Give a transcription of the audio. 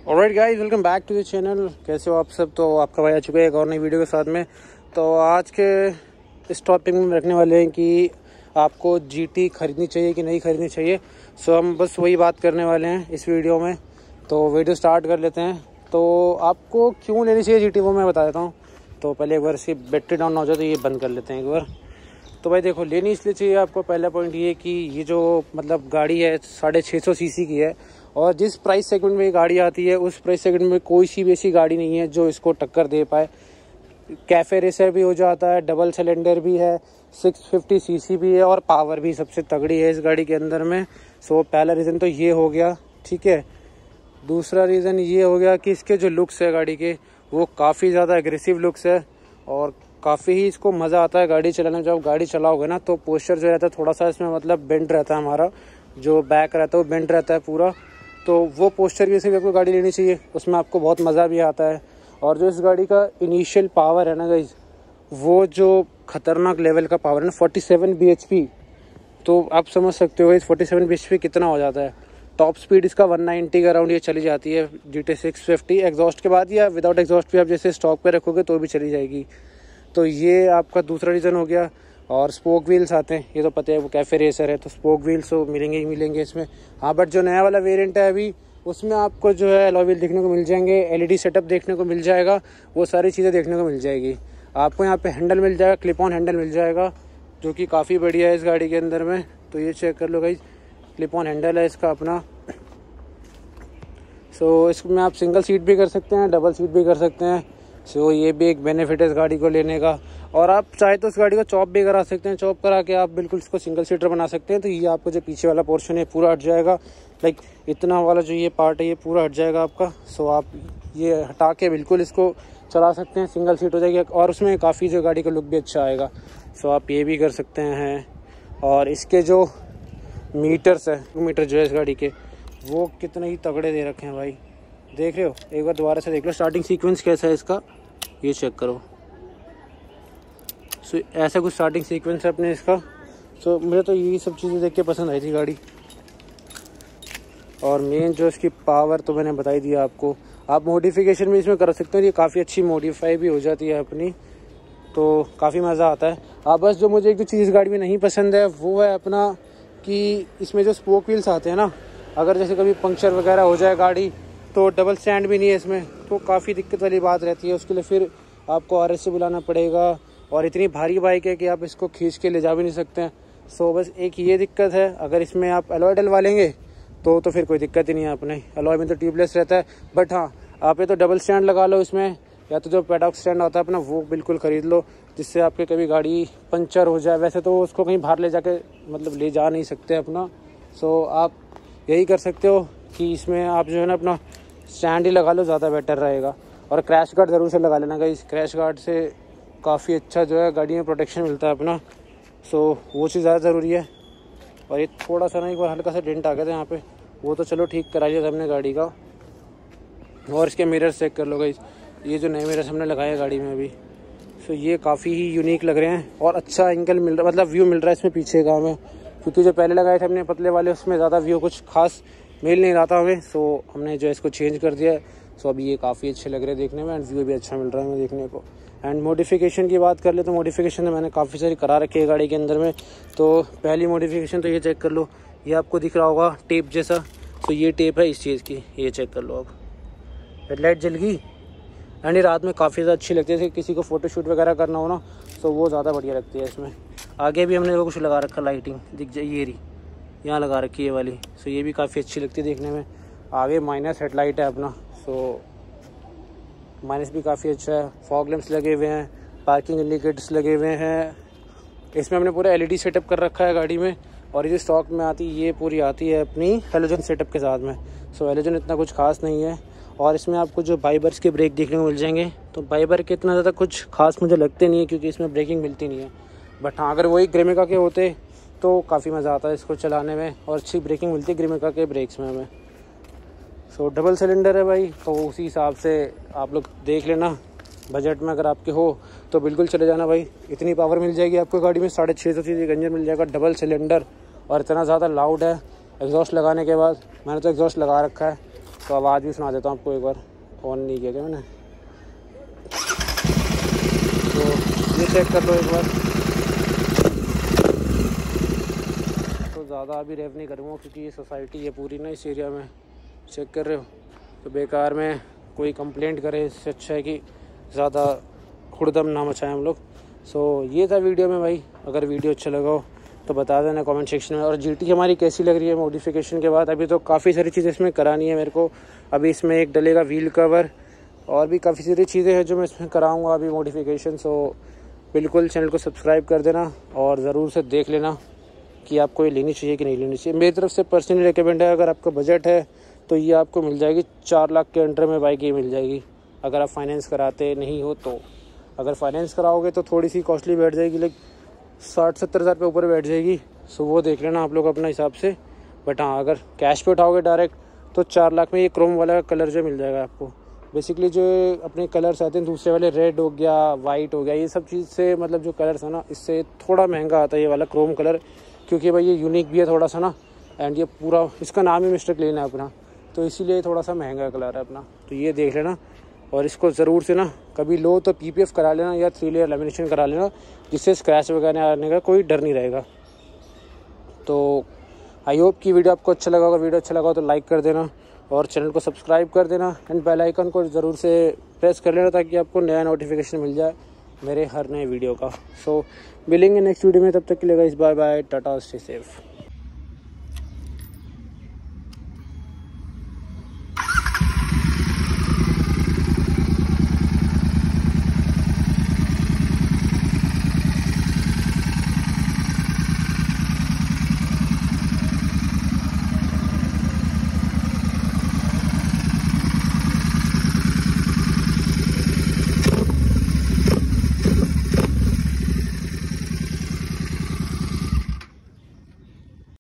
Alright guys, welcome back to the channel. कैसे हो आप सब? तो आपका भाई आ चुका है एक और नई वीडियो के साथ में। तो आज के इस टॉपिक में रखने वाले हैं कि आपको जीटी खरीदनी चाहिए कि नहीं खरीदनी चाहिए। सो हम बस वही बात करने वाले हैं इस वीडियो में। तो वीडियो स्टार्ट कर लेते हैं। तो आपको क्यों लेनी चाहिए जीटी वो मैं बता देता हूँ। तो पहले एक बार इसकी बैटरी डाउन हो जाए तो ये बंद कर लेते हैं एक बार। तो भाई देखो, लेनी इसलिए चाहिए आपको। पहला पॉइंट ये कि ये जो मतलब गाड़ी है 650 सीसी की है, और जिस प्राइस सेगमेंट में ये गाड़ी आती है उस प्राइस सेगमेंट में कोई सी भी ऐसी गाड़ी नहीं है जो इसको टक्कर दे पाए। कैफे रेसर भी हो जाता है, डबल सिलेंडर भी है, 650 सीसी भी है और पावर भी सबसे तगड़ी है इस गाड़ी के अंदर में। सो पहला रीज़न तो ये हो गया, ठीक है। दूसरा रीज़न ये हो गया कि इसके जो लुक्स है गाड़ी के, वो काफ़ी ज़्यादा एग्रेसिव लुक्स है और काफ़ी ही इसको मज़ा आता है गाड़ी चलाने में। जब गाड़ी चलाओगे ना तो पोस्चर जो रहता है थोड़ा सा इसमें मतलब बेंड रहता है, हमारा जो बैक रहता है वो बेंड रहता है पूरा। तो वो पोस्चर की वजह से आपको गाड़ी लेनी चाहिए, उसमें आपको बहुत मज़ा भी आता है। और जो इस गाड़ी का इनिशियल पावर है ना गाइस, वो जो खतरनाक लेवल का पावर है ना, 47 bhp। तो आप समझ सकते हो इस 47 bhp कितना हो जाता है। टॉप स्पीड इसका 190 के अराउंड ये चली जाती है GT 650 एग्जॉस्ट के बाद, या विदाउट एग्जॉस्ट भी आप जैसे स्टॉक पे रखोगे तो भी चली जाएगी। तो ये आपका दूसरा रीज़न हो गया। और स्पोक व्हील्स आते हैं, ये तो पता है वो कैफे रेसर है तो स्पोक व्हील्स तो मिलेंगे ही मिलेंगे इसमें। हाँ, बट जो नया वाला वेरिएंट है अभी, उसमें आपको जो है अलॉय व्हील देखने को मिल जाएंगे, LED सेटअप देखने को मिल जाएगा, वो सारी चीज़ें देखने को मिल जाएगी आपको। यहाँ पे हैंडल मिल जाएगा, क्लिप ऑन हैंडल मिल जाएगा, जो कि काफ़ी बढ़िया है इस गाड़ी के अंदर में। तो ये चेक कर लो गाइस, क्लिप ऑन हैंडल है इसका अपना। सो इसमें आप सिंगल सीट भी कर सकते हैं, डबल सीट भी कर सकते हैं। सो ये भी एक बेनिफिट है इस गाड़ी को लेने का। और आप चाहे तो इस गाड़ी को चॉप भी करा सकते हैं, चॉप करा के आप बिल्कुल इसको सिंगल सीटर बना सकते हैं। तो ये आपको जो पीछे वाला पोर्शन है पूरा हट जाएगा, लाइक इतना वाला जो ये पार्ट है ये पूरा हट जाएगा आपका। सो आप ये हटा के बिल्कुल इसको चला सकते हैं, सिंगल सीट हो जाएगी और उसमें काफ़ी जो गाड़ी का लुक भी अच्छा आएगा। सो आप ये भी कर सकते हैं। और इसके जो मीटर्स है, मीटर जो है इस गाड़ी के, वो कितने ही तगड़े दे रखे हैं भाई। देख रहे हो? एक बार दोबारा से देख लो स्टार्टिंग सीक्वेंस कैसा है इसका, ये चेक करो। सो ऐसा कुछ स्टार्टिंग सीक्वेंस है अपने इसका। सो मुझे तो यही सब चीज़ें देख के पसंद आई थी गाड़ी। और मेन जो इसकी पावर तो मैंने बताई दिया आपको। आप मॉडिफिकेशन भी इसमें कर सकते हो, ये काफ़ी अच्छी मॉडिफाई भी हो जाती है अपनी, तो काफ़ी मज़ा आता है। आप बस जो मुझे एक जो चीज़ गाड़ी में नहीं पसंद है वो है अपना कि इसमें जो स्पोक व्हील्स आते हैं ना, अगर जैसे कभी पंक्चर वगैरह हो जाए गाड़ी तो डबल स्टैंड भी नहीं है इसमें, तो काफ़ी दिक्कत वाली बात रहती है। उसके लिए फिर आपको RS से बुलाना पड़ेगा, और इतनी भारी बाइक है कि आप इसको खींच के ले जा भी नहीं सकते हैं। सो बस एक ये दिक्कत है। अगर इसमें आप अलॉय डलवा लेंगे तो फिर कोई दिक्कत ही नहीं है अपने। अलॉय में तो ट्यूबलेस रहता है, बट हाँ आप ये तो डबल स्टैंड लगा लो इसमें, या तो जो पेडॉक स्टैंड होता है अपना वो बिल्कुल ख़रीद लो, जिससे आपके कभी गाड़ी पंचर हो जाए। वैसे तो उसको कहीं बाहर ले जाके मतलब ले जा नहीं सकते अपना। सो आप यही कर सकते हो कि इसमें आप जो है ना अपना स्टैंड ही लगा लो, ज़्यादा बेटर रहेगा। और क्रैश गार्ड ज़रूर से लगा लेना गाइस, क्रैश गार्ड से काफ़ी अच्छा जो है गाड़ी में प्रोटेक्शन मिलता है अपना। सो वो चीज़ ज़्यादा ज़रूरी है। और ये थोड़ा सा ना एक बार हल्का सा डेंट आ गया था यहाँ पे, वो तो चलो ठीक करा लिया था हमने गाड़ी का। और इसके मिरर्स चेक कर लो गाइस, ये जो नए मिरर्स हमने लगाए गाड़ी में अभी, सो ये काफ़ी ही यूनिक लग रहे हैं और अच्छा एंगल मिल रहा, मतलब व्यू मिल रहा है इसमें पीछे का हमें। क्योंकि जो पहले लगाए थे हमने पतले वाले, उसमें ज़्यादा व्यू कुछ खास मिल नहीं रहा था हमें। सो हमने जो इसको चेंज कर दिया है। सो अभी ये काफ़ी अच्छे लग रहे हैं देखने में, एंड व्यू भी अच्छा मिल रहा है हमें देखने को। एंड मॉडिफिकेशन की बात कर ले तो मॉडिफिकेशन मैंने काफ़ी सारी करा रखी है गाड़ी के अंदर में। तो पहली मॉडिफिकेशन तो ये चेक कर लो, ये आपको दिख रहा होगा टेप जैसा, तो ये टेप है इस चीज़ की, ये चेक कर लो आप। हेडलाइट जल गई, एंड ये रात में काफ़ी ज़्यादा अच्छी लगती है। किसी को फ़ोटोशूट वगैरह करना हो ना तो वो ज़्यादा बढ़िया लगती है इसमें। आगे भी हमने वो कुछ लगा रखा, लाइटिंग दिख जाए, ये रही यहाँ लगा रखी है वाली। सो ये भी काफ़ी अच्छी लगती है देखने में। आगे माइनस हेडलाइट है अपना, सो माइनस भी काफ़ी अच्छा है। फॉग लैंप्स लगे हुए हैं, पार्किंग इंडिकेटर्स लगे हुए हैं। इसमें हमने पूरा LED सेटअप कर रखा है गाड़ी में। और ये स्टॉक में आती ये पूरी आती है अपनी हेलोजन सेटअप के साथ में। सो हेलोजन इतना कुछ खास नहीं है। और इसमें आपको जो बाइबर्स के ब्रेक देखने को मिल जाएंगे, तो बाइबर के इतना ज़्यादा कुछ खास मुझे लगते नहीं है, क्योंकि इसमें ब्रेकिंग मिलती नहीं है। बट हाँ, अगर वही ग्रेमिका के होते तो काफ़ी मज़ा आता है इसको चलाने में, और अच्छी ब्रेकिंग मिलती है ग्रेमिका के ब्रेक्स में हमें। सो डबल सिलेंडर है भाई, तो उसी हिसाब से आप लोग देख लेना। बजट में अगर आपके हो तो बिल्कुल चले जाना भाई, इतनी पावर मिल जाएगी आपको गाड़ी में। 650 सीसी का इंजन मिल जाएगा, डबल सिलेंडर, और इतना ज़्यादा लाउड है एग्जॉस्ट लगाने के बाद। मैंने तो एग्जॉस्ट लगा रखा है, तो आवाज़ भी सुना देता हूँ आपको एक बार। ऑन नहीं किया क्या मैंने, तो ये चेक कर लो एक बार। तो ज़्यादा अभी रेव नहीं करूँगा क्योंकि ये सोसाइटी है पूरी ना इस एरिया में, चेक कर रहे हो, तो बेकार में कोई कंप्लेंट करे, इससे अच्छा है कि ज़्यादा हुड़दम ना मचाएं हम लोग। सो ये था वीडियो में भाई। अगर वीडियो अच्छा लगा हो तो बता देना कमेंट सेक्शन में। और जीटी हमारी कैसी लग रही है मॉडिफिकेशन के बाद। अभी तो काफ़ी सारी चीज़ें इसमें करानी है मेरे को। अभी इसमें एक डलेगा व्हील कवर, और भी काफ़ी सारी चीज़ें हैं जो मैं इसमें कराऊंगा अभी मॉडिफिकेशन। सो बिल्कुल चैनल को सब्सक्राइब कर देना और ज़रूर से देख लेना कि आपको ये लेनी चाहिए कि नहीं लेनी चाहिए। मेरी तरफ से पर्सनली रिकमेंड है, अगर आपका बजट है तो ये आपको मिल जाएगी 4 लाख के अंडर में बाइक ये मिल जाएगी, अगर आप फाइनेंस कराते नहीं हो तो। अगर फाइनेंस कराओगे तो थोड़ी सी कॉस्टली बैठ जाएगी, लाइक 60-70 हज़ार पे ऊपर बैठ जाएगी। सो वो देख लेना आप लोग अपना हिसाब से। बट हाँ, अगर कैश पे उठाओगे डायरेक्ट तो 4 लाख में ये क्रोम वाला कलर जो मिल जाएगा आपको। बेसिकली जो अपने कलर्स आते हैं दूसरे वाले, रेड हो गया, वाइट हो गया, ये सब चीज़ से मतलब जो कलर्स है ना, इससे थोड़ा महंगा आता है ये वाला क्रोम कलर, क्योंकि भाई ये यूनिक भी है थोड़ा सा ना। एंड ये पूरा इसका नाम ही मिस्टर क्लीन है अपना, तो इसीलिए थोड़ा सा महंगा कलर है अपना। तो ये देख लेना और इसको ज़रूर से ना कभी लो तो PPF करा लेना या 3 लेयर लेमिनेशन करा लेना, जिससे स्क्रैच वगैरह आने का कोई डर नहीं रहेगा। तो आई होप कि वीडियो आपको अच्छा लगा होगा। वीडियो अच्छा लगा हो तो लाइक कर देना और चैनल को सब्सक्राइब कर देना एंड बेल आइकन को ज़रूर से प्रेस कर लेना ताकि आपको नया नोटिफिकेशन मिल जाए मेरे हर नए वीडियो का। सो मिलेंगे नेक्स्ट वीडियो में, तब तक के लिए guys bye bye, tata, stay safe.